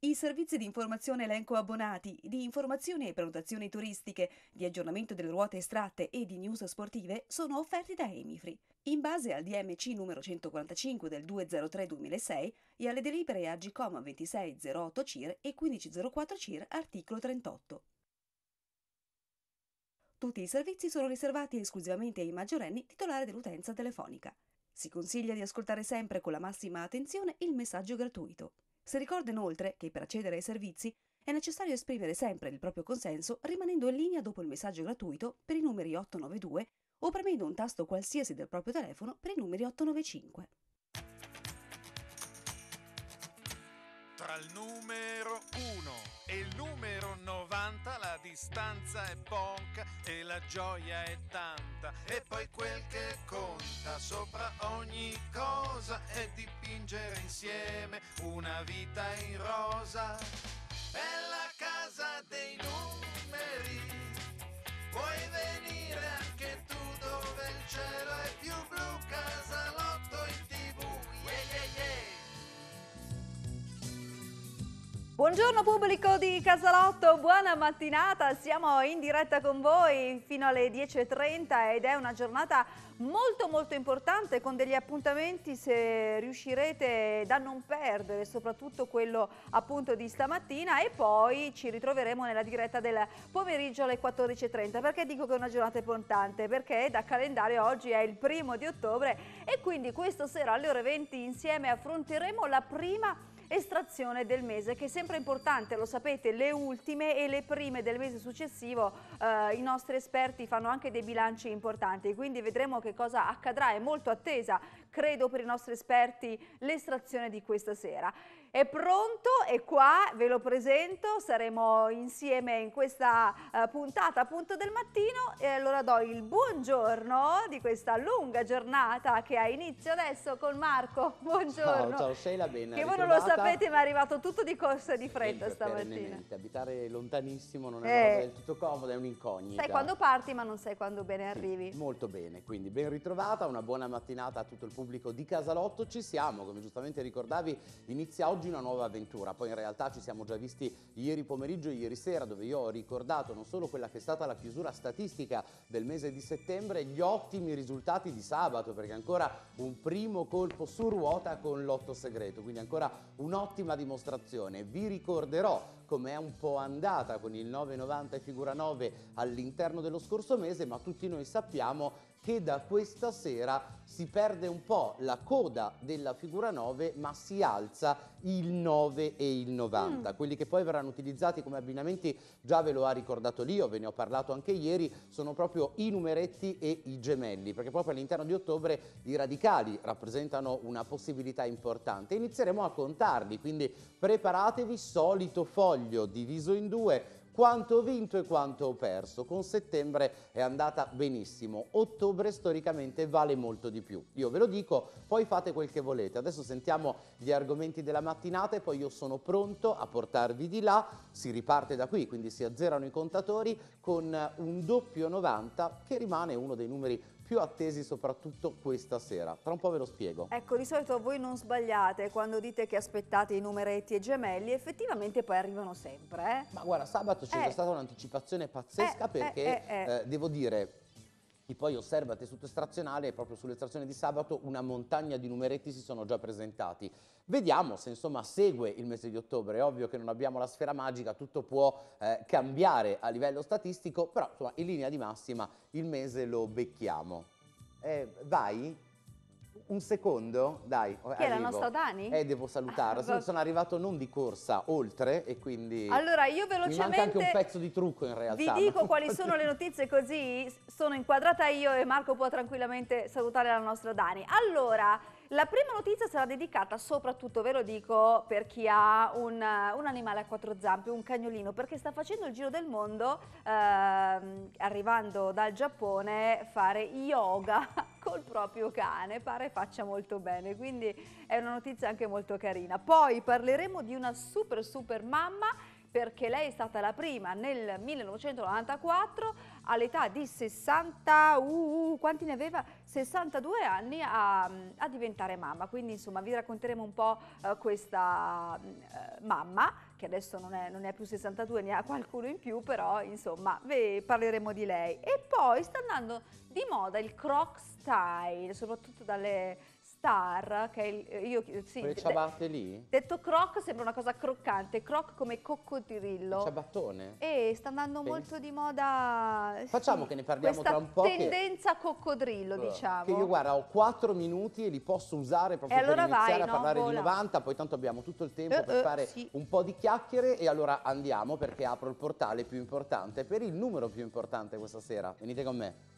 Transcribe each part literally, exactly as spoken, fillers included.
I servizi di informazione elenco abbonati, di informazioni e prenotazioni turistiche, di aggiornamento delle ruote estratte e di news sportive sono offerti da Emifree. In base al D M C numero centoquarantacinque del duecentotre duemilasei e alle delibere Agcom ventisei zero otto C I R e quindici zero quattro C I R articolo trentotto. Tutti i servizi sono riservati esclusivamente ai maggiorenni titolari dell'utenza telefonica. Si consiglia di ascoltare sempre con la massima attenzione il messaggio gratuito. Si ricorda inoltre che per accedere ai servizi è necessario esprimere sempre il proprio consenso rimanendo in linea dopo il messaggio gratuito per i numeri otto nove due o premendo un tasto qualsiasi del proprio telefono per i numeri otto nove cinque. Tra il numero uno e il numero novanta la distanza è poca e la gioia è tanta. E poi quel che conta sopra ogni cosa è dipingere insieme una vita in rosa. È la casa dei numeri, puoi venire anche tu dove il cielo è più blu, Casalotto in tv, yeah yeah yeah. Buongiorno pubblico di Casalotto, buona mattinata, siamo in diretta con voi fino alle dieci e trenta ed è una giornata molto molto importante con degli appuntamenti, se riuscirete, da non perdere, soprattutto quello appunto di stamattina, e poi ci ritroveremo nella diretta del pomeriggio alle quattordici e trenta. Perché dico che è una giornata importante? Perché da calendario oggi è il primo di ottobre e quindi questa sera alle ore venti insieme affronteremo la prima estrazione del mese, che è sempre importante, lo sapete, le ultime e le prime del mese successivo eh, i nostri esperti fanno anche dei bilanci importanti, quindi vedremo che cosa accadrà. È molto attesa, credo, per i nostri esperti l'estrazione di questa sera. È pronto, è qua, ve lo presento, saremo insieme in questa uh, puntata appunto del mattino, e allora do il buongiorno di questa lunga giornata che ha inizio adesso con Marco. Buongiorno. Ciao, ciao Sheila, ben Che voi non lo sapete, ma è arrivato tutto di corsa e di fretta stamattina. Abitare lontanissimo non è eh. una cosa del tutto comoda, è un'incognita. Sai quando parti ma non sai quando bene sì, arrivi. Molto bene, quindi ben ritrovata, una buona mattinata a tutto il pubblico di Casalotto. Ci siamo, come giustamente ricordavi, inizia oggi una nuova avventura. Poi in realtà ci siamo già visti ieri pomeriggio e ieri sera, dove io ho ricordato non solo quella che è stata la chiusura statistica del mese di settembre, gli ottimi risultati di sabato, perché ancora un primo colpo su ruota con l'otto segreto, quindi ancora un'ottima dimostrazione. Vi ricorderò come è un po' andata con il nove novanta e figura nove all'interno dello scorso mese, ma tutti noi sappiamo che da questa sera si perde un po' la coda della figura nove, ma si alza il nove e il novanta. Mm. Quelli che poi verranno utilizzati come abbinamenti, già ve lo ha ricordato Lio, ve ne ho parlato anche ieri, sono proprio i numeretti e i gemelli, perché proprio all'interno di ottobre i radicali rappresentano una possibilità importante. Inizieremo a contarli, quindi preparatevi, solito foglio diviso in due, quanto ho vinto e quanto ho perso. Con settembre è andata benissimo, ottobre storicamente vale molto di più. Io ve lo dico, poi fate quel che volete. Adesso sentiamo gli argomenti della mattinata e poi io sono pronto a portarvi di là. Si riparte da qui, quindi si azzerano i contatori con un doppio novanta che rimane uno dei numeri più attesi soprattutto questa sera. Tra un po' ve lo spiego. Ecco, di solito voi non sbagliate quando dite che aspettate i numeretti e gemelli, effettivamente poi arrivano sempre. Eh? Ma guarda, sabato c'è eh. già stata un'anticipazione pazzesca, eh, perché eh, eh, eh, devo dire, chi poi osserva tessuto estrazionale, proprio sull'estrazione di sabato una montagna di numeretti si sono già presentati. Vediamo se insomma segue il mese di ottobre. È ovvio che non abbiamo la sfera magica, tutto può eh, cambiare a livello statistico, però insomma in linea di massima il mese lo becchiamo. Eh, vai? Un secondo? Dai, Chi è la nostra Dani? Eh, devo salutarla. Sono, sono arrivato non di corsa, oltre, e quindi... Allora, io velocemente... Mi manca anche un pezzo di trucco in realtà. Vi dico quali sono le notizie, così sono inquadrata io e Marco può tranquillamente salutare la nostra Dani. Allora, la prima notizia sarà dedicata soprattutto, ve lo dico, per chi ha un, un animale a quattro zampe, un cagnolino, perché sta facendo il giro del mondo, ehm, arrivando dal Giappone, fare yoga col proprio cane. Pare faccia molto bene, quindi è una notizia anche molto carina. Poi parleremo di una super super mamma, perché lei è stata la prima nel millenovecentonovantaquattro all'età di sessanta, uh, uh, quanti ne aveva? sessantadue anni a, a diventare mamma. Quindi insomma vi racconteremo un po' uh, questa uh, mamma, che adesso non è, non è più sessantadue, ne ha qualcuno in più, però insomma vi parleremo di lei. E poi sta andando di moda il croc style, soprattutto dalle star, che è il, io, sì, quelle ciabatte lì? Detto croc sembra una cosa croccante, croc come coccodrillo. Ciabattone? E sta andando Penso. molto di moda. Facciamo sì, che ne parliamo questa tra un po'. Tendenza che... coccodrillo, diciamo. Che io guarda, ho quattro minuti e li posso usare proprio e per allora iniziare vai, a no? parlare Vola. di novanta, poi tanto abbiamo tutto il tempo Uh, per uh, fare sì. un po' di chiacchiere e allora andiamo perché apro il portale più importante per il numero più importante questa sera. Venite con me.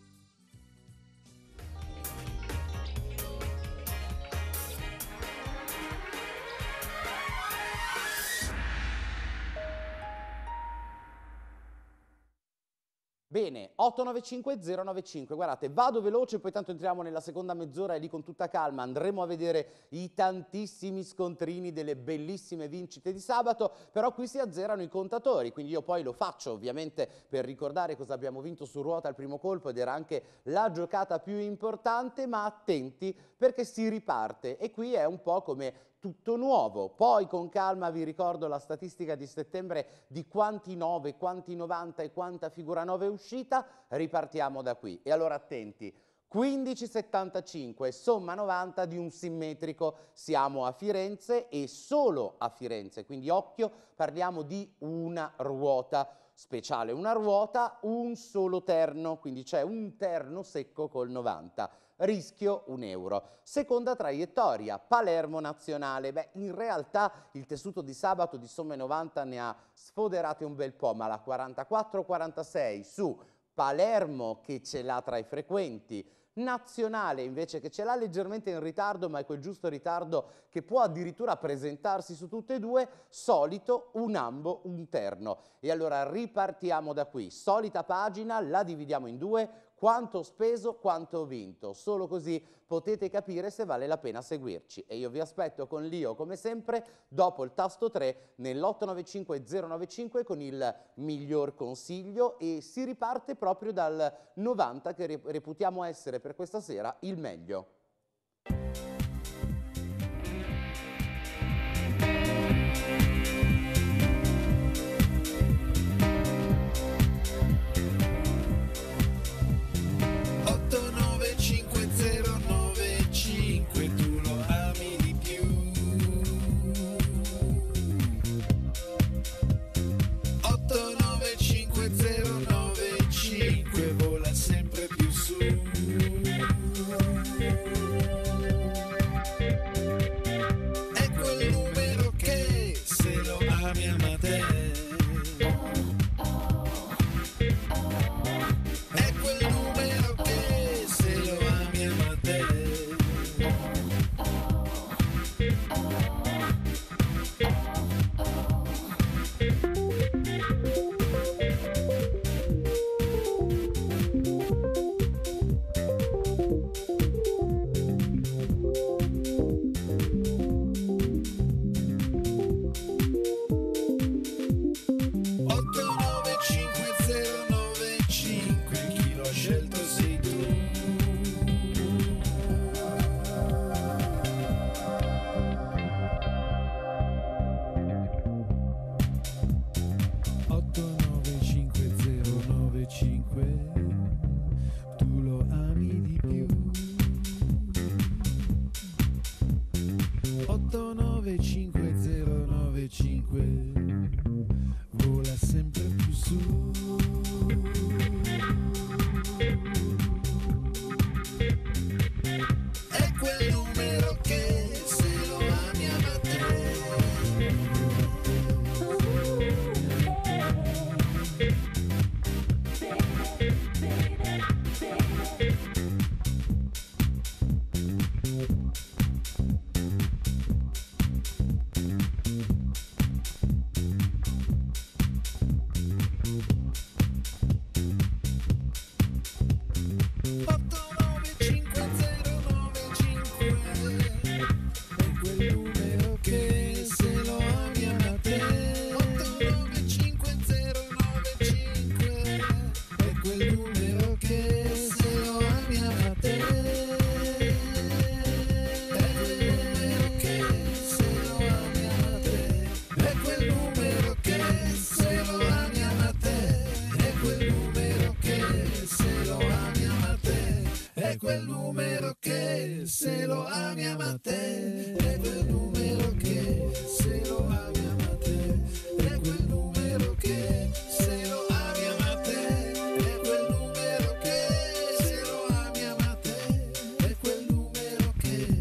Bene, otto nove cinque zero nove cinque, guardate, vado veloce, poi tanto entriamo nella seconda mezz'ora e lì con tutta calma andremo a vedere i tantissimi scontrini delle bellissime vincite di sabato, però qui si azzerano i contatori, quindi io poi lo faccio ovviamente per ricordare cosa abbiamo vinto su ruota al primo colpo ed era anche la giocata più importante, ma attenti perché si riparte e qui è un po' come tutto nuovo. Poi con calma vi ricordo la statistica di settembre di quanti nove, quanti novanta e quanta figura nove è uscita, ripartiamo da qui. E allora attenti, quindici settantacinque, somma novanta di un simmetrico, siamo a Firenze e solo a Firenze, quindi occhio, parliamo di una ruota speciale, una ruota, un solo terno, quindi c'è un terno secco col novanta. Rischio un euro. Seconda traiettoria, Palermo Nazionale. Beh, in realtà il tessuto di sabato di somme novanta ne ha sfoderate un bel po', ma la quarantaquattro quarantasei su Palermo che ce l'ha tra i frequenti, Nazionale invece che ce l'ha leggermente in ritardo, ma è quel giusto ritardo che può addirittura presentarsi su tutte e due, solito un ambo, un terno. E allora ripartiamo da qui, solita pagina, la dividiamo in due, quanto ho speso, quanto ho vinto, solo così potete capire se vale la pena seguirci. E io vi aspetto con l'Io come sempre dopo il tasto tre nell'otto nove cinque zero nove cinque con il miglior consiglio e si riparte proprio dal novanta che reputiamo essere per questa sera il meglio. Vola sempre più su. quel numero che se lo ami ama te, è quel numero che se lo ami ama te, è quel numero che se lo ami ama te, è quel numero che se lo ami ama te, è quel numero che.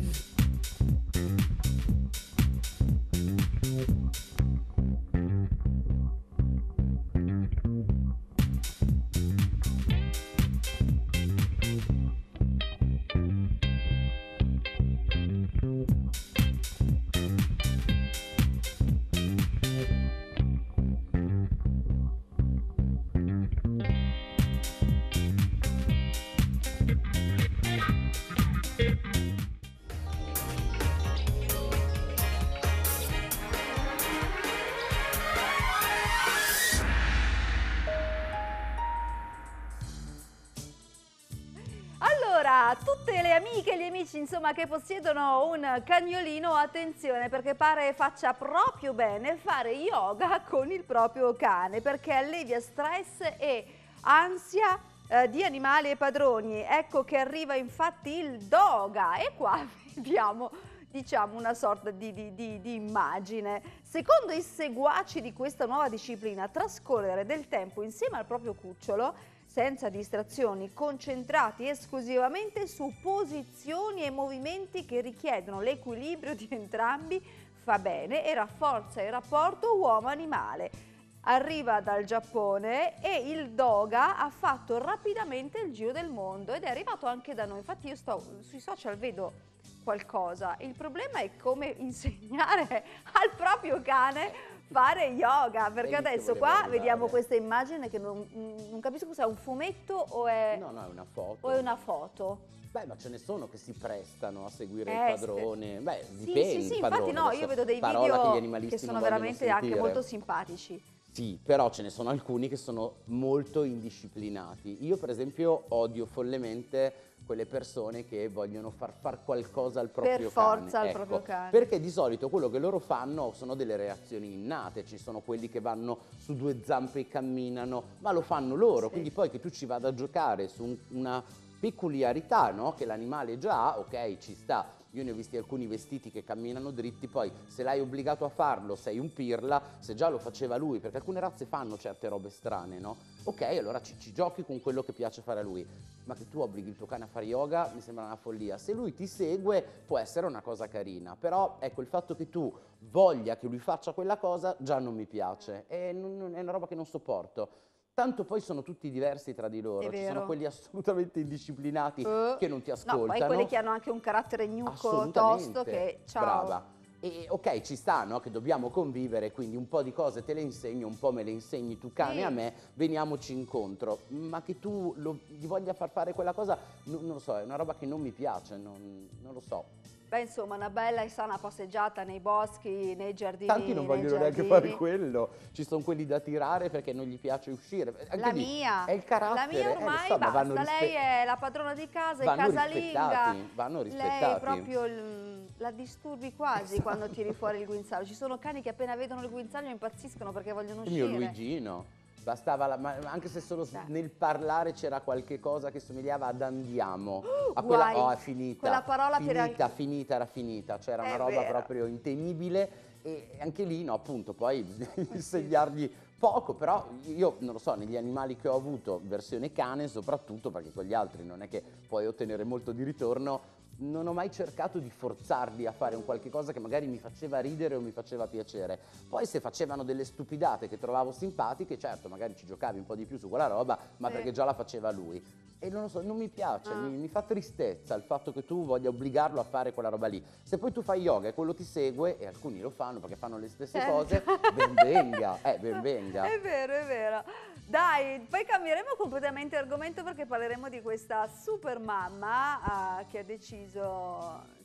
Allora, tutte le amiche e gli amici insomma che possiedono un cagnolino, attenzione perché pare faccia proprio bene fare yoga con il proprio cane, perché allevia stress e ansia eh, di animali e padroni. Ecco che arriva infatti il doga e qua vediamo diciamo una sorta di, di, di, di immagine. Secondo i seguaci di questa nuova disciplina, trascorrere del tempo insieme al proprio cucciolo senza distrazioni, concentrati esclusivamente su posizioni e movimenti che richiedono l'equilibrio di entrambi, fa bene e rafforza il rapporto uomo-animale. Arriva dal Giappone e il doga ha fatto rapidamente il giro del mondo ed è arrivato anche da noi. Infatti io sto sui social, vedo qualcosa. Il problema è come insegnare al proprio cane fare yoga, perché Benissimo, adesso volevo qua arrivare. vediamo questa immagine che non, non capisco se è un fumetto o è, No, no, è una foto. o è una foto. Beh, ma ce ne sono che si prestano a seguire Eh, il padrone. Beh, Sì, dipende. sì, sì, il infatti padrone, no, adesso io vedo dei parola che gli video animalisti che sono non vogliono veramente anche sentire. molto simpatici. Sì, però ce ne sono alcuni che sono molto indisciplinati. Io per esempio odio follemente quelle persone che vogliono far far qualcosa al proprio Per forza cane. al Ecco, proprio cane. perché di solito quello che loro fanno sono delle reazioni innate, ci sono quelli che vanno su due zampe e camminano, ma lo fanno loro, Sì. quindi poi che tu ci vada a giocare su un- una peculiarità, no? Che l'animale già ha, ok, ci sta. Io ne ho visti alcuni vestiti che camminano dritti, poi se l'hai obbligato a farlo sei un pirla, se già lo faceva lui, perché alcune razze fanno certe robe strane, no? Ok, allora ci, ci giochi con quello che piace fare a lui, ma che tu obblighi il tuo cane a fare yoga mi sembra una follia. Se lui ti segue può essere una cosa carina, però ecco il fatto che tu voglia che lui faccia quella cosa già non mi piace, è, non- è una roba che non sopporto. Tanto poi sono tutti diversi tra di loro, È ci sono vero. quelli assolutamente indisciplinati Eh, che non ti No, ascoltano. poi quelli che hanno anche un carattere gnucco, Assolutamente, tosto, che ciao. brava. E ok, ci sta, no? Che dobbiamo convivere, quindi un po' di cose te le insegno, un po' me le insegni tu cane Sì. a me, veniamoci incontro. Ma che tu lo, gli voglia far fare quella cosa, no- non lo so, è una roba che non mi piace, non, non lo so. Beh, insomma, una bella e sana passeggiata nei boschi, nei giardini. Tanti non nei vogliono neanche giardini. fare quello, ci sono quelli da tirare perché non gli piace uscire. Anche La lì mia, è il carattere, la mia eh, lo ormai so, ma vanno basta, lei rispe- è la padrona di casa, è vanno casalinga, rispettati, vanno lei rispettati. proprio il- la disturbi quasi Esatto. quando tiri fuori il guinzaglio. Ci sono cani che appena vedono il guinzaglio impazziscono perché vogliono Il mio uscire. Luigino, bastava, la- ma anche se solo s- Sì. nel parlare c'era qualche cosa che somigliava ad andiamo, a guai. quella, oh, è finita, Quella parola per- finita, finita, era finita, c'era È una roba vero. proprio intemibile e anche lì, no, appunto, poi bisogna insegnargli poco, però io non lo so, negli animali che ho avuto, versione cane soprattutto, perché con gli altri non è che puoi ottenere molto di ritorno, non ho mai cercato di forzarli a fare un qualche cosa che magari mi faceva ridere o mi faceva piacere. Poi se facevano delle stupidate che trovavo simpatiche, certo, magari ci giocavi un po' di più su quella roba, ma Sì. perché già la faceva lui. E non lo so, non mi piace, Ah. mi, mi fa tristezza il fatto che tu voglia obbligarlo a fare quella roba lì. Se poi tu fai yoga e quello ti segue, e alcuni lo fanno perché fanno le stesse Certo. cose, ben venga, eh, ben venga. È vero, è vero. Dai, poi cambieremo completamente argomento perché parleremo di questa super mamma ah, che ha deciso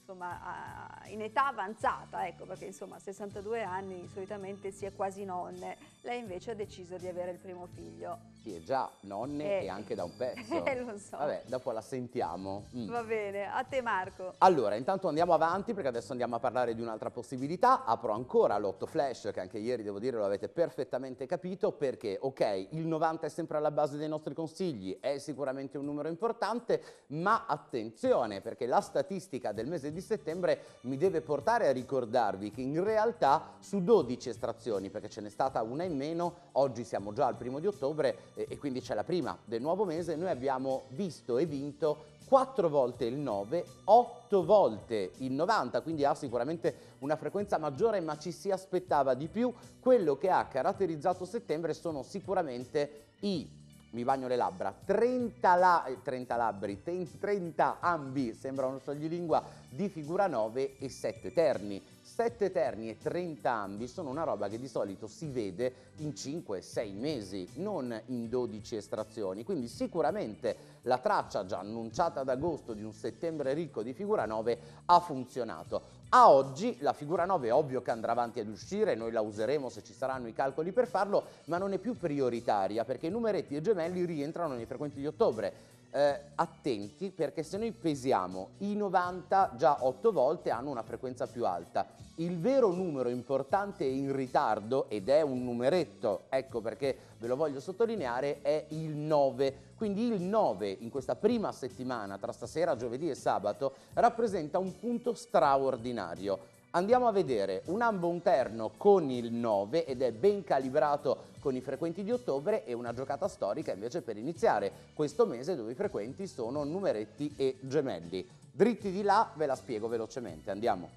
insomma a- in età avanzata, ecco, perché insomma a sessantadue anni solitamente si è quasi nonne. Lei invece ha deciso di avere il primo figlio. Sì, è già nonne Eh. e anche da un pezzo. Eh, lo so. Vabbè, dopo la sentiamo. Mm. Va bene, a te Marco. Allora, intanto andiamo avanti perché adesso andiamo a parlare di un'altra possibilità. Apro ancora l'otto flash, che anche ieri devo dire lo avete perfettamente capito, perché ok, il novanta è sempre alla base dei nostri consigli, è sicuramente un numero importante, ma attenzione, perché la statistica del mese di settembre mi deve portare a ricordarvi che in realtà su dodici estrazioni, perché ce n'è stata una in meno, oggi siamo già al primo di ottobre e, e quindi c'è la prima del nuovo mese, noi abbiamo visto e vinto quattro volte il nove, otto volte il novanta, quindi ha sicuramente una frequenza maggiore, ma ci si aspettava di più. Quello che ha caratterizzato settembre sono sicuramente i, mi bagno le labbra, trenta, la, trenta labbri, trenta ambi, sembra uno scioglilingua, di figura nove e sette terni. sette terni e trenta ambi sono una roba che di solito si vede in cinque sei mesi, non in dodici estrazioni, quindi sicuramente la traccia già annunciata ad agosto di un settembre ricco di figura nove ha funzionato. A oggi la figura nove è ovvio che andrà avanti ad uscire, noi la useremo se ci saranno i calcoli per farlo, ma non è più prioritaria perché i numeretti e gemelli rientrano nei frequenti di ottobre. Eh, attenti, perché se noi pesiamo i novanta già otto volte hanno una frequenza più alta. Il vero numero importante e in ritardo, ed è un numeretto, ecco perché ve lo voglio sottolineare, è il nove. Quindi il nove in questa prima settimana tra stasera, giovedì e sabato rappresenta un punto straordinario. Andiamo a vedere un ambo un terno con il nove ed è ben calibrato con i frequenti di ottobre, e una giocata storica invece per iniziare questo mese dove i frequenti sono numeretti e gemelli. Dritti di là ve la spiego velocemente, andiamo.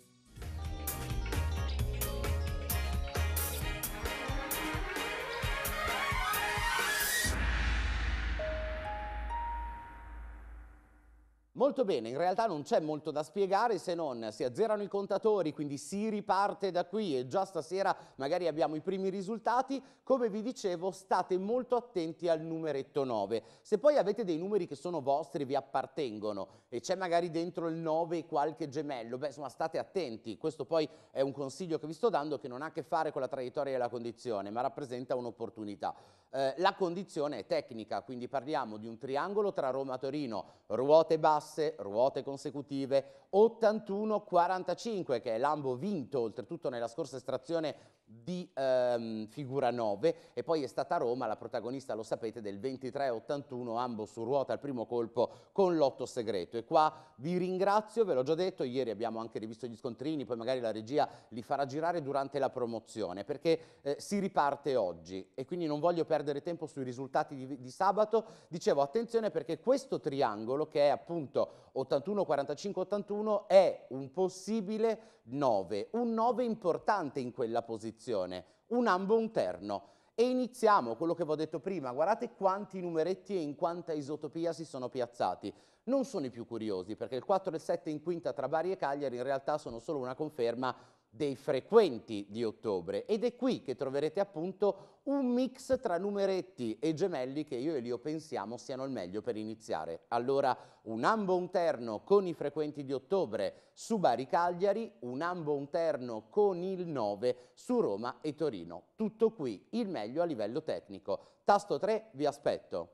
Molto bene, in realtà non c'è molto da spiegare se non si azzerano i contatori, quindi si riparte da qui e già stasera magari abbiamo i primi risultati. Come vi dicevo, state molto attenti al numeretto nove. Se poi avete dei numeri che sono vostri, vi appartengono e c'è magari dentro il nove e qualche gemello, beh insomma state attenti. Questo poi è un consiglio che vi sto dando che non ha a che fare con la traiettoria della condizione, ma rappresenta un'opportunità. Eh, la condizione è tecnica, quindi parliamo di un triangolo tra Roma e Torino, ruote basse, ruote consecutive, ottantuno quarantacinque, che è l'ambo vinto oltretutto nella scorsa estrazione di ehm, figura nove, e poi è stata Roma la protagonista, lo sapete, del ventitré ottantuno, ambo su ruota al primo colpo con l'otto segreto. E qua vi ringrazio, ve l'ho già detto, ieri abbiamo anche rivisto gli scontrini, poi magari la regia li farà girare durante la promozione, perché eh, si riparte oggi e quindi non voglio perdere tempo sui risultati di, di sabato. Dicevo attenzione perché questo triangolo, che è appunto ottantuno quarantacinque ottantuno, è un possibile nove, un nove importante in quella posizione, un ambo un terno. E iniziamo quello che vi ho detto prima, guardate quanti numeretti e in quanta isotopia si sono piazzati. Non sono i più curiosi, perché il quattro e il sette in quinta tra Bari e Cagliari in realtà sono solo una conferma dei frequenti di ottobre, ed è qui che troverete appunto un mix tra numeretti e gemelli che io e Lio pensiamo siano il meglio per iniziare. Allora, un ambo un terno con i frequenti di ottobre su Bari Cagliari, un ambo un terno con il nove su Roma e Torino. Tutto qui, il meglio a livello tecnico. Tasto tre, vi aspetto.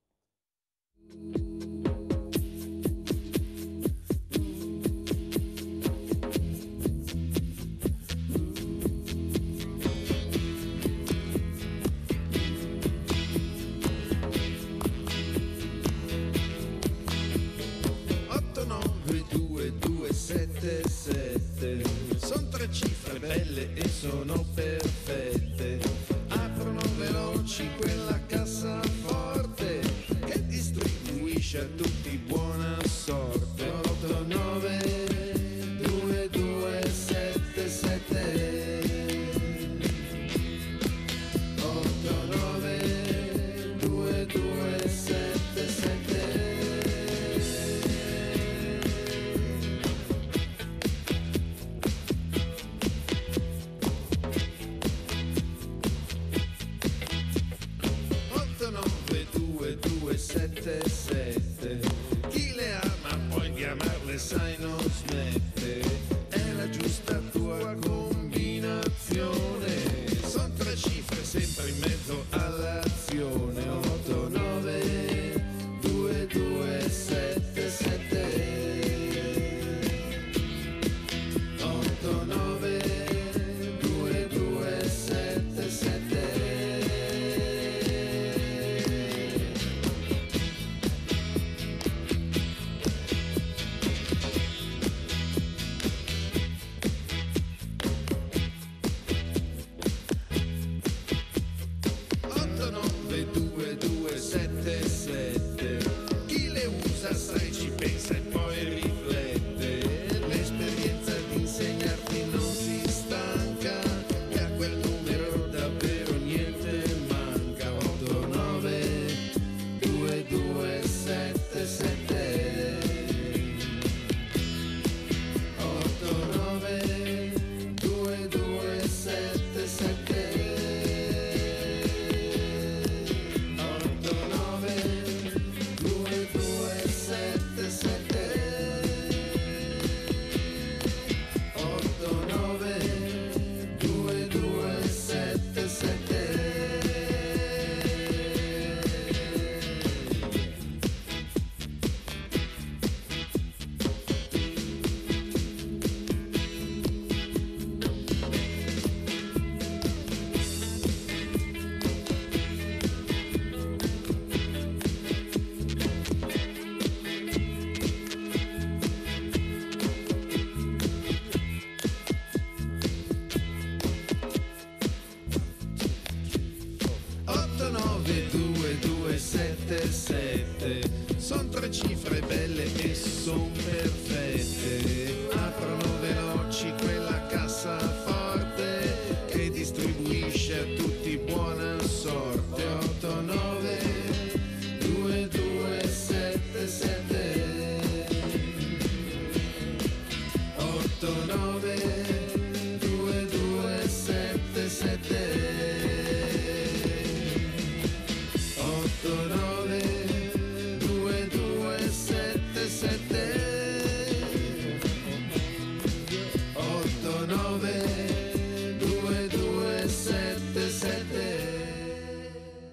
sette sette, sono tre cifre belle e sono perfette, aprono veloci quella cassaforte che distribuisce a tutti buona sorte. Otto nove due due sette sette, otto nove due due sette sette. farle sai non smette, è la giusta tua combinazione, son tre cifre sempre in mezzo all'azione, otto nove due due sette sette otto nove due due sette sette. otto nove due due sette sette. Chi le usa sai ci pensa e poi riflette, l'esperienza di insegnarti non si stanca e a quel numero davvero niente manca, otto nove due due sette sette otto nove due due sette sette otto nove due due sette sette otto nove due due sette sette. otto nove due due sette sette, son tre cifre belle e son perfette, aprono veloci quella cassaforte che distribuisce a tutti buona sorte, otto nove due due sette sette otto nove due due sette sette otto nove due due sette sette otto nove due due sette sette.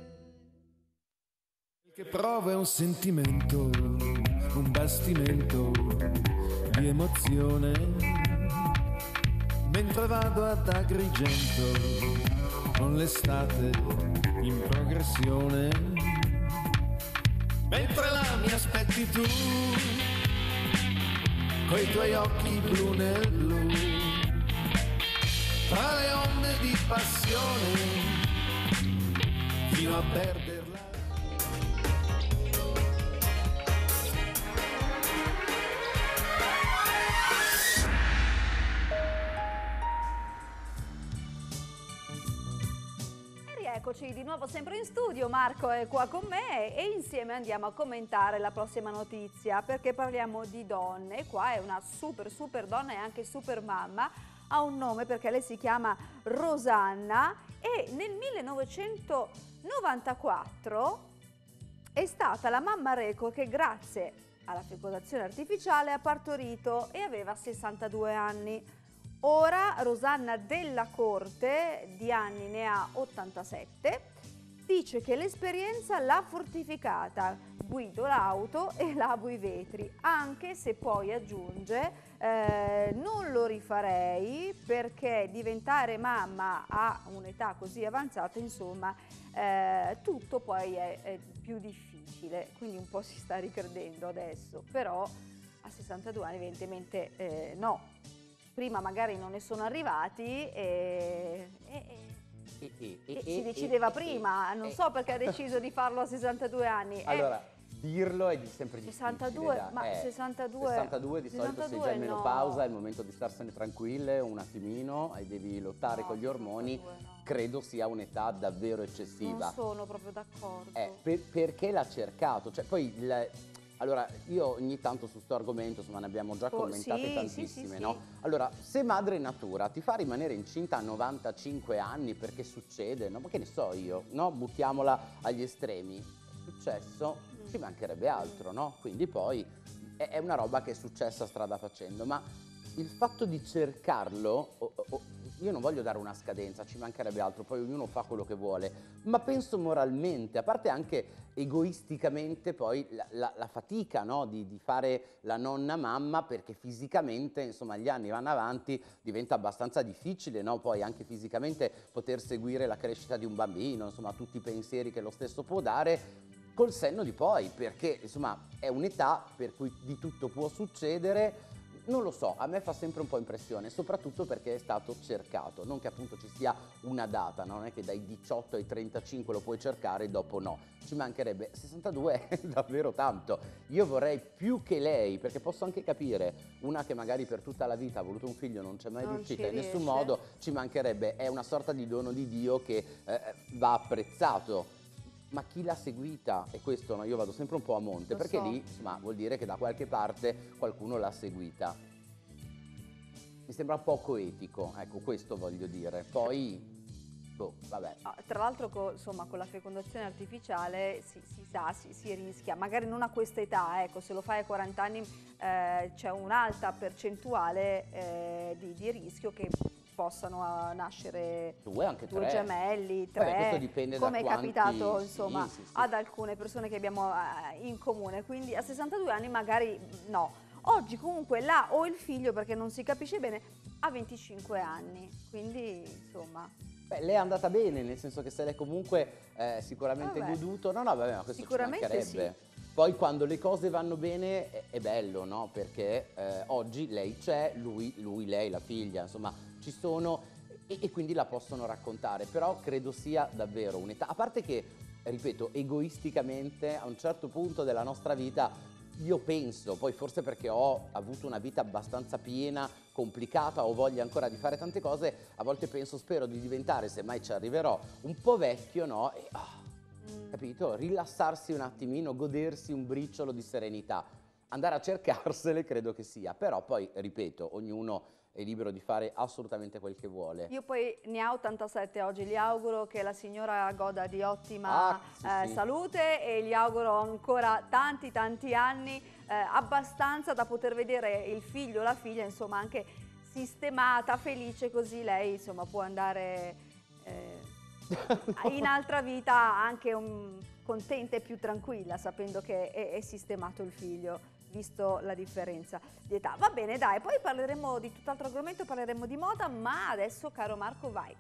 Che prova è un sentimento, un bastimento di emozione, mentre vado ad Agrigento con l'estate in progressione, mentre là mi aspetti tu coi tuoi occhi blu nel blu, tra le onde di passione fino a perderla. Eccoci di nuovo sempre in studio, Marco è qua con me e insieme andiamo a commentare la prossima notizia, perché parliamo di donne. Qua è una super super donna e anche super mamma, ha un nome perché lei si chiama Rosanna e nel millenovecentonovantaquattro è stata la mamma record che grazie alla fecondazione artificiale ha partorito e aveva sessantadue anni. Ora Rosanna Della Corte, di anni ne ha ottantasette, dice che l'esperienza l'ha fortificata, guido l'auto e lavo i vetri, anche se poi aggiunge eh, non lo rifarei perché diventare mamma a un'età così avanzata, insomma, eh, tutto poi è, è più difficile, quindi un po' si sta ricredendo adesso, però a sessantadue anni evidentemente eh, no. Prima magari non ne sono arrivati e, e, e, e, e, e si decideva e, prima, non e, so perché ha deciso di farlo a sessantadue anni. Allora, eh, dirlo è sempre sessantadue, difficile. Da, ma eh, sessantadue, sessantadue di solito sei già in menopausa, no. È il momento di starsene tranquille un attimino e devi lottare no, con gli ormoni. No. Credo sia un'età davvero eccessiva. Non sono proprio d'accordo. Eh, per, perché l'ha cercato? Cioè, poi il, allora, io ogni tanto su questo argomento, insomma, ne abbiamo già commentate oh, sì, tantissime, sì, sì, no? Sì. Allora, se madre natura ti fa rimanere incinta a novantacinque anni perché succede, no? Ma che ne so io, no? Buttiamola agli estremi. È successo, mm. ci mancherebbe altro, no? Quindi poi è è, è una roba che è successa strada facendo, ma il fatto di cercarlo, o- o- io non voglio dare una scadenza, ci mancherebbe altro, poi ognuno fa quello che vuole, ma penso moralmente, a parte anche egoisticamente poi la, la- la fatica, no, di, di fare la nonna mamma, perché fisicamente, insomma, gli anni vanno avanti, diventa abbastanza difficile, no, poi anche fisicamente poter seguire la crescita di un bambino, insomma, tutti i pensieri che lo stesso può dare col senno di poi, perché insomma è un'età per cui di tutto può succedere. Non lo so, a me fa sempre un po' impressione, soprattutto perché è stato cercato, non che appunto ci sia una data, non è che dai diciotto ai trentacinque lo puoi cercare e dopo no, ci mancherebbe. Sessantadue è davvero tanto, io vorrei più che lei, perché posso anche capire, una che magari per tutta la vita ha voluto un figlio, non c'è mai Non riuscita ci in nessun riesce. modo, ci mancherebbe, è una sorta di dono di Dio che eh, va apprezzato. Ma chi l'ha seguita, e questo no, io vado sempre un po' a monte, Lo perché so. lì insomma, vuol dire che da qualche parte qualcuno l'ha seguita. Mi sembra poco etico, ecco, questo voglio dire. Poi, boh, vabbè. Ah, tra l'altro co- insomma, con la fecondazione artificiale si, si sa, si, si rischia, magari non a questa età, ecco, se lo fai a quaranta anni eh, c'è un'alta percentuale eh, di, di rischio che possano ah, nascere Due, anche due tre. gemelli, Vabbè, tre, questo dipende da come è quanti- capitato sì, insomma sì, sì. ad alcune persone che abbiamo eh, in comune, quindi a sessantadue anni magari no. Oggi comunque l'ha o il figlio, perché non si capisce bene, ha venticinque anni, quindi insomma... Beh, lei è andata bene, nel senso che se l'è comunque eh, sicuramente Vabbè. goduto. No, no, vabbè, ma questo Sicuramente ci mancherebbe. Poi quando le cose vanno bene è, è bello, no? Perché eh, oggi lei c'è, lui, lui, lei, la figlia, insomma, ci sono e, e quindi la possono raccontare. Però credo sia davvero un'età, a parte che, ripeto, egoisticamente a un certo punto della nostra vita io penso, poi forse perché ho avuto una vita abbastanza piena, complicata, ho voglia ancora di fare tante cose, a volte penso, spero di diventare, se mai ci arriverò, un po' vecchio, no? E, ah, Mm. capito? Rilassarsi un attimino, godersi un briciolo di serenità, andare a cercarsele credo che sia, però poi, ripeto, ognuno è libero di fare assolutamente quel che vuole. Io poi ne ha ottantasette oggi, gli auguro che la signora goda di ottima Ah, sì, eh, sì. salute e gli auguro ancora tanti tanti anni, eh, abbastanza da poter vedere il figlio o la figlia insomma anche sistemata, felice, così lei insomma può andare eh, in altra vita anche un, contenta e più tranquilla sapendo che è, è sistemato il figlio, visto la differenza di età. Va bene, dai, poi parleremo di tutt'altro argomento, parleremo di moda, ma adesso, caro Marco, vai.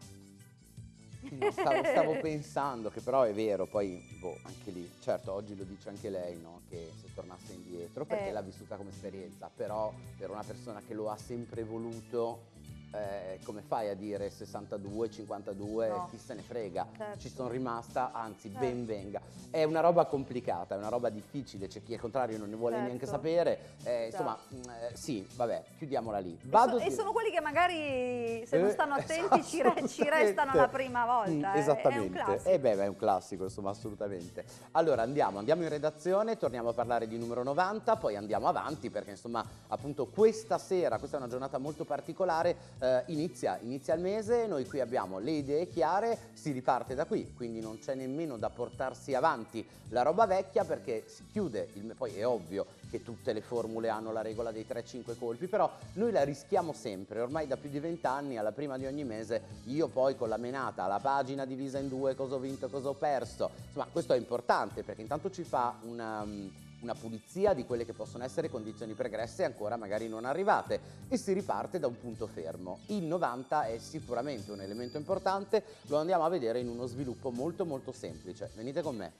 No, stavo, stavo pensando che però è vero, poi boh, anche lì, certo oggi lo dice anche lei, no? Che se tornasse indietro, perché Eh. l'ha vissuta come esperienza, però per una persona che lo ha sempre voluto, eh, come fai a dire sessantadue, cinquantadue, No. chi se ne frega, Certo. ci sono rimasta, anzi Certo. ben venga. È una roba complicata, è una roba difficile, c'è chi al contrario non ne vuole Certo. neanche sapere, eh, Già. insomma, mh, eh, sì, vabbè, chiudiamola lì. E, Vado so- e di- sono quelli che magari se non Eh, stanno attenti ci, re- ci assolutamente. restano la prima volta. Mm, eh. È un esattamente. classico. Eh beh, beh, è un classico, insomma, assolutamente. Allora andiamo, andiamo in redazione, torniamo a parlare di numero novanta, poi andiamo avanti perché insomma, appunto questa sera, questa è una giornata molto particolare, eh, inizia, inizia il mese, noi qui abbiamo le idee chiare, si riparte da qui, quindi non c'è nemmeno da portarsi avanti la roba vecchia perché si chiude, il, poi è ovvio che tutte le formule hanno la regola dei tre cinque colpi, però noi la rischiamo sempre, ormai da più di vent'anni, alla prima di ogni mese, io poi con la menata, la pagina divisa in due, cosa ho vinto, cosa ho perso, insomma questo è importante perché intanto ci fa una, una pulizia di quelle che possono essere condizioni pregresse ancora magari non arrivate e si riparte da un punto fermo. Il novanta è sicuramente un elemento importante, lo andiamo a vedere in uno sviluppo molto molto semplice, venite con me.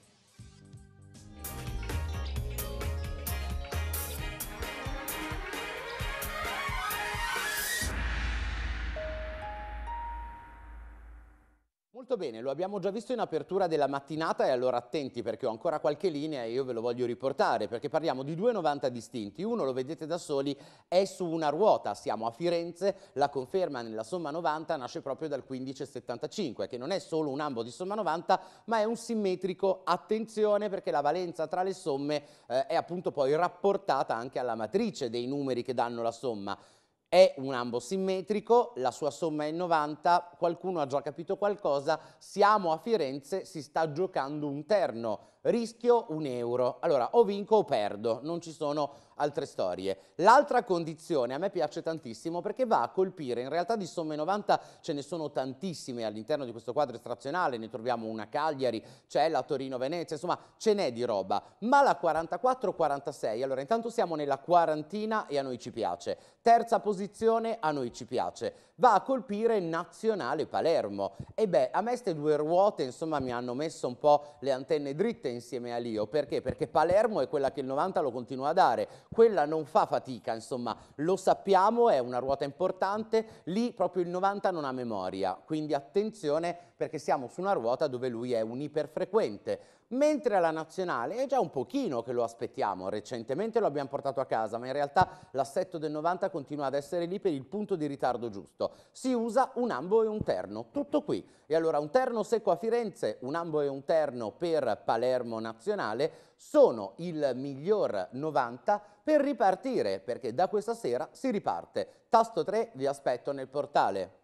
Molto bene, lo abbiamo già visto in apertura della mattinata e allora attenti perché ho ancora qualche linea e io ve lo voglio riportare perché parliamo di due novanta distinti, uno lo vedete da soli è su una ruota, siamo a Firenze, la conferma nella somma novanta nasce proprio dal quindici settantacinque che non è solo un ambo di somma novanta ma è un simmetrico, attenzione perché la valenza tra le somme eh, è appunto poi rapportata anche alla matrice dei numeri che danno la somma. È un ambo simmetrico, la sua somma è novanta, qualcuno ha già capito qualcosa, siamo a Firenze, si sta giocando un terno. rischio un euro. Allora, o vinco o perdo, non ci sono altre storie. L'altra condizione a me piace tantissimo perché va a colpire, in realtà di somme novanta ce ne sono tantissime all'interno di questo quadro estrazionale, ne troviamo una Cagliari, c'è la Torino-Venezia, insomma ce n'è di roba, ma la quarantaquattro quarantasei, allora intanto siamo nella quarantina e a noi ci piace, terza posizione a noi ci piace, va a colpire Nazionale Palermo, e beh a me queste due ruote insomma mi hanno messo un po' le antenne dritte insieme a Lio, perché? Perché Palermo è quella che il novanta lo continua a dare, quella non fa fatica, insomma, lo sappiamo, è una ruota importante, lì proprio il novanta non ha memoria, quindi attenzione perché siamo su una ruota dove lui è un iperfrequente, mentre alla nazionale è già un pochino che lo aspettiamo, recentemente lo abbiamo portato a casa, ma in realtà l'assetto del novanta continua ad essere lì per il punto di ritardo giusto, si usa un ambo e un terno, tutto qui, e allora un terno secco a Firenze, un ambo e un terno per Palermo Nazionale, sono il miglior novanta per ripartire, perché da questa sera si riparte. Tasto tre, vi aspetto nel portale.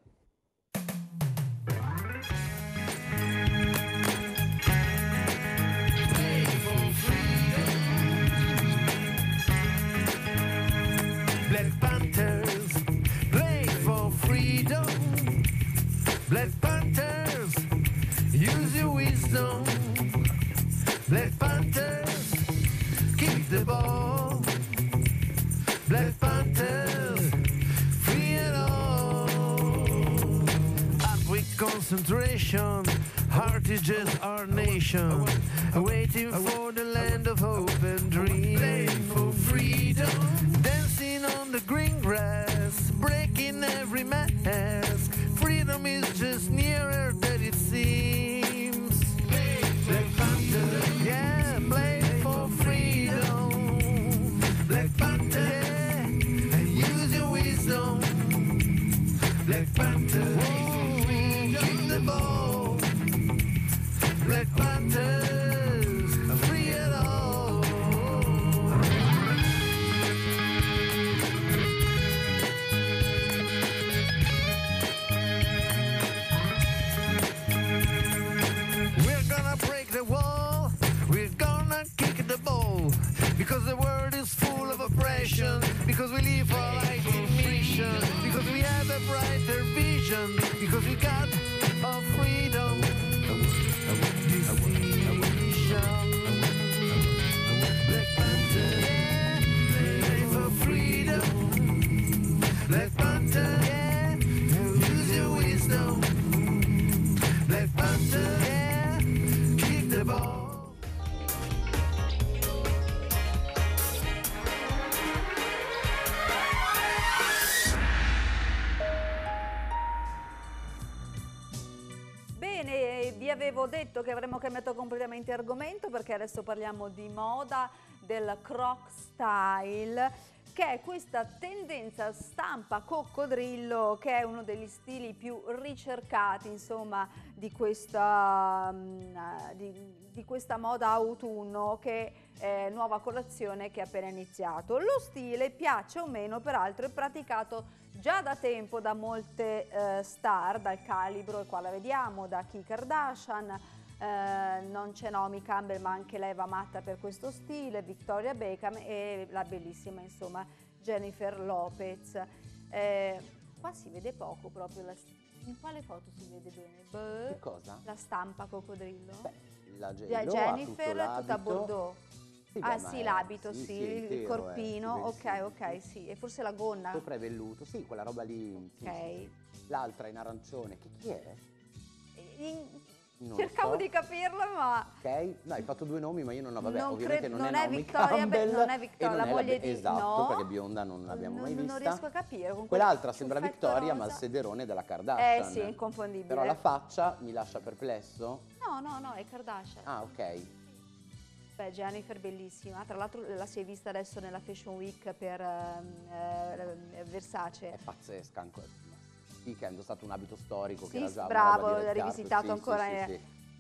Black Panthers, play for freedom. Black Panthers, use your wisdom. Black Panthers, keep the ball. Black Panthers, free it all. Up with concentration, heart is just our nation. Waiting for the land of hope and dreams. Playing for freedom. Dancing on the green grass, breaking every mask. Freedom is just nearer than it seems. Black Panther, yeah, play for freedom. Black Panther, yeah, and use your wisdom. Black Panther, whoa, keep the ball. Black Panthers, free it all. We're gonna break the wall, we're gonna kick the ball, because the world is full of oppression, because we live for light in mission, because we have a brighter vision, because we got our freedom. Black Panther, yeah, play for freedom. Black Panther, yeah, use your wisdom. Black Panther, yeah, kick the ball. Bene, vi avevo detto che avremmo cambiato completamente argomento perché adesso parliamo di moda, del croc style, che è questa tendenza stampa coccodrillo che è uno degli stili più ricercati, insomma, di questa, um, di, di questa moda autunno, che è nuova colazione che è appena iniziato. Lo stile, piace o meno, peraltro è praticato già da tempo da molte eh, star, dal calibro, e qua la vediamo, da Kim Kardashian, eh, non c'è Naomi Campbell ma anche lei va matta per questo stile, Victoria Beckham e la bellissima insomma Jennifer Lopez. Eh, qua si vede poco proprio, la, in quale foto si vede bene? Beh, Che cosa? la stampa coccodrillo. Beh, la Di J-Lo Jennifer ha tutto tutta a l'abito. bordeaux. Sì, beh, Ah ma sì, è- l'abito, sì, sì, il intero, eh, corpino, sì, ok, sì, ok, sì, e forse la gonna. Sopra è velluto, sì, quella roba lì. sì, Ok. sì, sì. L'altra in arancione, che chi è? In- Non Cercavo so. di capirlo, ma Ok, no, hai fatto due nomi, ma io non ho, vabbè, Non ovviamente credo- non, non è è Naomi Victoria Be- Campbell, non è Victoria, e non la è la moglie Be- di- esatto, no. perché bionda non l'abbiamo non, mai non vista. riesco a capire. Con quel Quell'altra sembra ciuffetto Victoria, ma rosa. il sederone della Eh Kardashian. sì, è inconfondibile. Però la faccia mi lascia perplesso. No, no, no, è Kardashian. Ah, ok. Beh, Jennifer bellissima. Tra l'altro la si è vista adesso nella Fashion Week per ehm, eh, Versace. È pazzesca ancora. Sì, che ha indossato un abito storico Sì, che era già una bravo, roba di red l'ha carpet, rivisitato sì, ancora. sì, eh. sì, sì.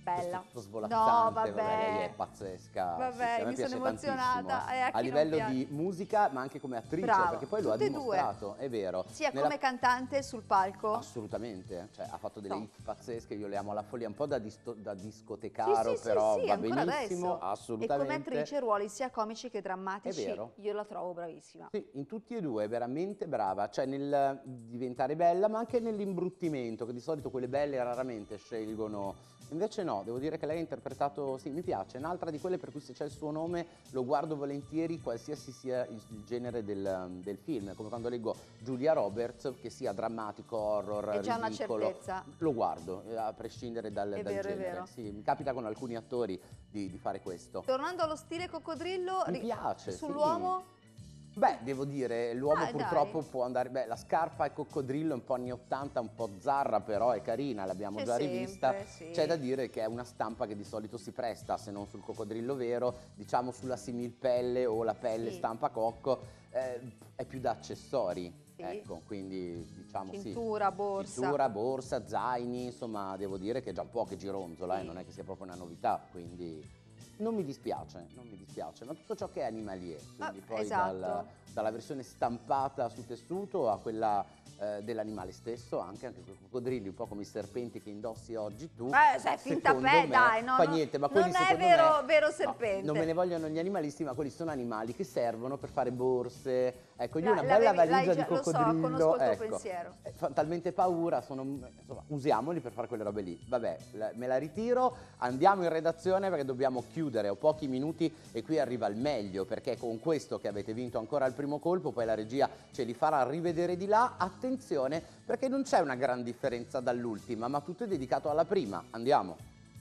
bella. Tutto svolazzante, No, vabbè. lei è pazzesca. Vabbè, sì, sì, a me mi piace sono emozionata, tantissimo, eh. e a chi A non livello piace. di musica, ma anche come attrice, Brava, perché poi lo ha tutte e due. dimostrato, è vero. Sia Nella- come cantante sul palco. Assolutamente, cioè ha fatto delle No. hit pazzesche, io le amo alla follia, un po' da, disto- da discotecaro, Sì, sì, però sì, sì, va ancora benissimo, adesso. assolutamente. E come attrice ruoli sia comici che drammatici, È vero. io la trovo bravissima. Sì, in tutti e due, veramente brava, cioè nel diventare bella, ma anche nell'imbruttimento, che di solito quelle belle raramente scelgono. Invece no, devo dire che lei ha interpretato, sì, mi piace, è un'altra di quelle per cui se c'è il suo nome lo guardo volentieri qualsiasi sia il, il genere del, del film, come quando leggo Julia Roberts, che sia drammatico, horror, È già una ridicolo, certezza. lo guardo, eh, a prescindere dal, È dal vero, è genere. vero. Sì, mi capita con alcuni attori di, di fare questo. Tornando allo stile coccodrillo, Mi ri- piace, sull'uomo, Beh, devo dire, l'uomo Dai, purtroppo dai. può andare... Beh, la scarpa e coccodrillo un po' anni ottanta, un po' zarra, però è carina, l'abbiamo C'è già sempre, rivista. sì. C'è da dire che è una stampa che di solito si presta, se non sul coccodrillo vero, diciamo sulla similpelle o la pelle Sì. stampa cocco, eh, è più da accessori. Sì. Ecco, quindi diciamo sì. cintura, borsa. Cintura, borsa, zaini, insomma, devo dire che è già un po' che gironzola, Sì. eh, non è che sia proprio una novità, quindi... Non mi dispiace, non mi dispiace, ma tutto ciò che è animalier, quindi Ah, poi esatto. dal- dalla versione stampata su tessuto a quella eh, dell'animale stesso, anche, anche quei coccodrilli, un po' come i serpenti che indossi oggi tu. Eh, sei finta secondo pe, me, dai, no, fa no, niente, ma non quelli è secondo vero- me- vero no, serpente. non me ne vogliono gli animalisti, ma quelli sono animali che servono per fare borse. Ecco, io La- una bella l'avevi- valigia l'hai di già- lo so, coccodrillo, conosco il tuo ecco. pensiero. Eh, Fa talmente paura, sono, insomma, usiamoli per fare quelle robe lì. Vabbè, la- me la ritiro, andiamo in redazione perché dobbiamo chiudere, ho pochi minuti e qui arriva il meglio, perché con questo che avete vinto ancora al primo colpo, poi la regia ce li farà rivedere di là. Attenzione, perché non c'è una gran differenza dall'ultima, ma tutto è dedicato alla prima. Andiamo.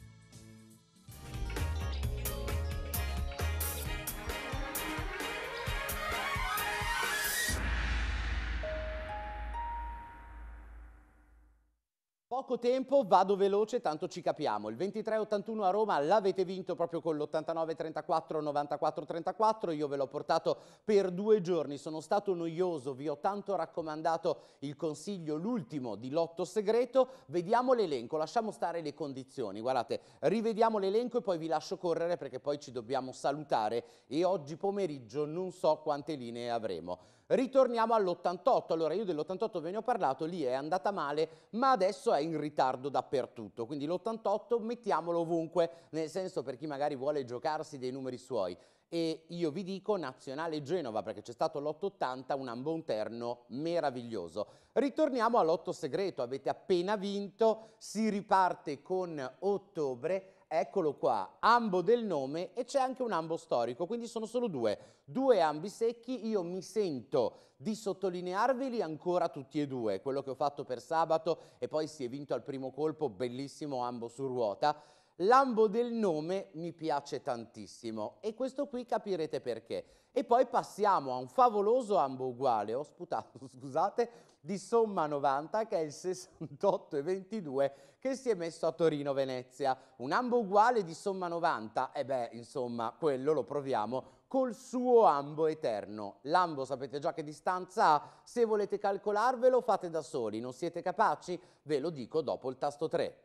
Poco tempo, vado veloce, tanto ci capiamo. Il ventitré ottantuno a Roma l'avete vinto proprio con l'ottantanove trentaquattro novantaquattro trentaquattro. Io ve l'ho portato per due giorni, sono stato noioso, vi ho tanto raccomandato il consiglio, l'ultimo di Lotto Segreto. Vediamo l'elenco, lasciamo stare le condizioni. Guardate, rivediamo l'elenco e poi vi lascio correre perché poi ci dobbiamo salutare e oggi pomeriggio non so quante linee avremo. Ritorniamo all'ottantotto, allora io dell'ottantotto ve ne ho parlato, lì è andata male, ma adesso è in ritardo dappertutto, quindi l'ottantotto mettiamolo ovunque, nel senso per chi magari vuole giocarsi dei numeri suoi. E io vi dico Nazionale Genova, perché c'è stato l'otto ottanta, un ambonterno meraviglioso. Ritorniamo all'otto segreto, avete appena vinto, si riparte con ottobre. Eccolo qua, ambo del nome e c'è anche un ambo storico, quindi sono solo due, due ambi secchi. Io mi sento di sottolinearveli ancora tutti e due, quello che ho fatto per sabato e poi si è vinto al primo colpo, bellissimo ambo su ruota. L'ambo del nome mi piace tantissimo e questo qui capirete perché. E poi passiamo a un favoloso ambo uguale, ho sputato, scusate, di somma novanta che è il sessantotto e ventidue che si è messo a Torino-Venezia. Un ambo uguale di somma novanta, e beh, insomma, quello lo proviamo col suo ambo eterno. L'ambo sapete già che distanza ha? Se volete calcolarvelo fate da soli, non siete capaci? Ve lo dico dopo il tasto tre.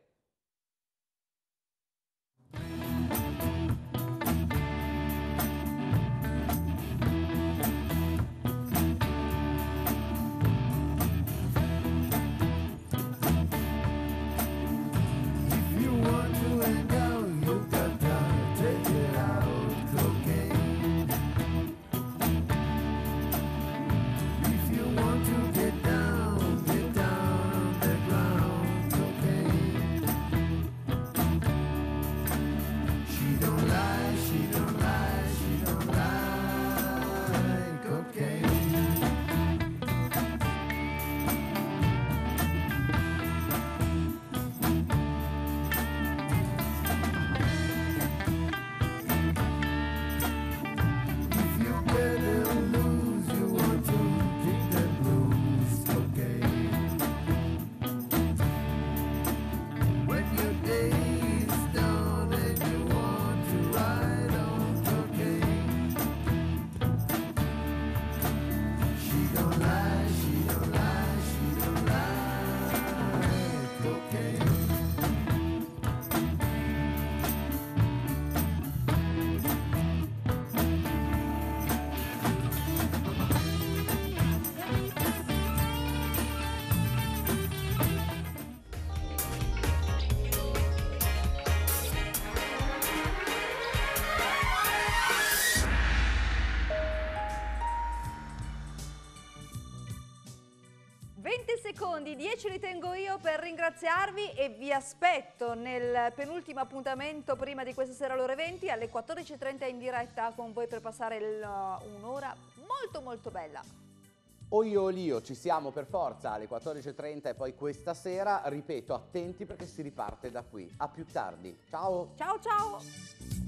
secondi, dieci li tengo io per ringraziarvi e vi aspetto nel penultimo appuntamento prima di questa sera alle ore venti, alle quattordici e trenta in diretta con voi per passare un'ora molto molto bella. Oio Olio, ci siamo per forza alle quattordici e trenta e poi questa sera, ripeto, attenti perché si riparte da qui. A più tardi. Ciao! Ciao ciao!